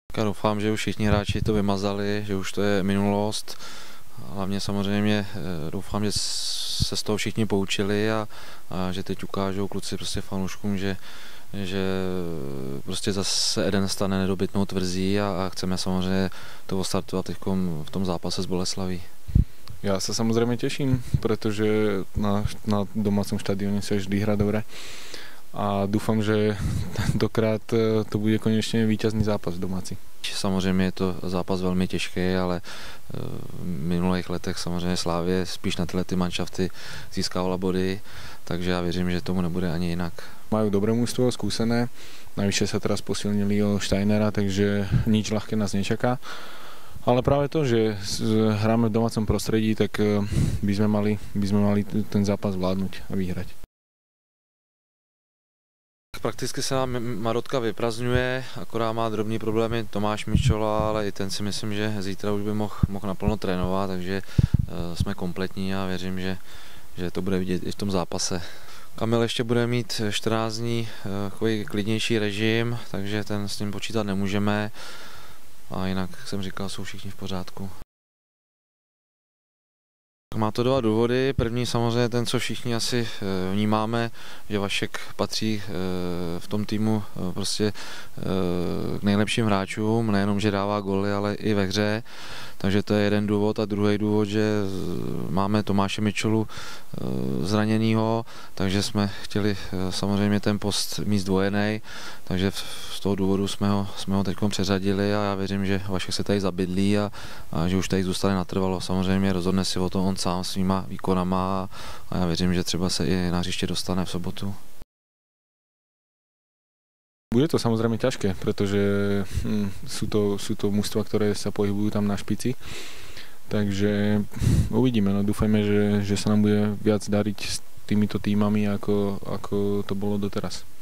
Já doufám, že už všichni hráči to vymazali, že už to je minulost. Hlavně samozřejmě doufám, že se z toho všichni poučili a že teď ukážou kluci prostě fanouškům, že prostě zase Eden stane nedobytnou tvrzí a chceme samozřejmě to odstartovat v tom zápase s Boleslaví. Já se samozřejmě těším, protože na domácím štadióne se vždy hra dobre a doufám, že tentokrát to bude konečně vítězný zápas domácí. Samozřejmě je to zápas velmi těžký, ale v minulých letech samozřejmě Slávě spíš na tyhle manšafty získávala body, takže já věřím, že tomu nebude ani jinak. Majú dobré mužstvo, skúsené, navyše sa teraz posilnili o Steinera, takže nič ľahké nás nečaká. Ale práve to, že hráme v domácom prostredí, tak by sme mali ten zápas vládnuť a vyhrať. Prakticky se nám Marotka vyprazňuje, akorát má drobný problémy Tomáš Mičola, ale i ten si myslím, že zítra už by mohl naplno trénovat, takže jsme kompletní a věřím, že to bude vidět i v tom zápase. Kamil ještě bude mít 14 dní takový klidnější režim, takže ten s ním počítat nemůžeme a jinak, jak jsem říkal, jsou všichni v pořádku. Má to dva důvody. První samozřejmě ten, co všichni asi vnímáme, že Vašek patří v tom týmu prostě k nejlepším hráčům, nejenom, že dává góly, ale i ve hře. Takže to je jeden důvod a druhý důvod, že máme Tomáše Mičolu zraněnýho, takže jsme chtěli samozřejmě ten post mít zdvojený, takže z toho důvodu jsme ho teď přeřadili a já věřím, že Vašek se tady zabydlí a že už tady zůstane natrvalo. Samozřejmě rozhodne si o tom on sám svýma výkonama a já věřím, že třeba se i na hřiště dostane v sobotu. Bude to samozrejme ťažké, pretože sú to mužstva, ktoré sa pohybujú tam na špici. Takže uvidíme, no dúfajme, že sa nám bude viac dariť s týmito týmami, ako to bolo doteraz.